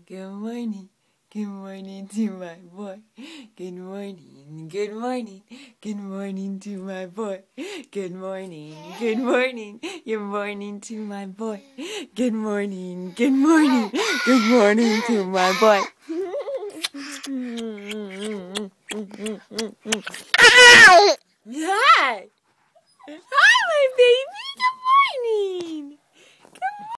Good morning. Good morning to my boy. Good morning. Good morning. Good morning to my boy. Good morning. Good morning. Good morning to my boy. Good morning. Good morning. Good morning to my boy.